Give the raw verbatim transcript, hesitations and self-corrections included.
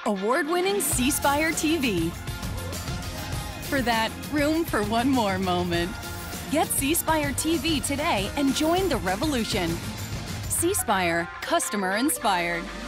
Award-winning Spire T V. For that room for one more moment. Get Spire T V today and join the revolution. Spire, customer inspired.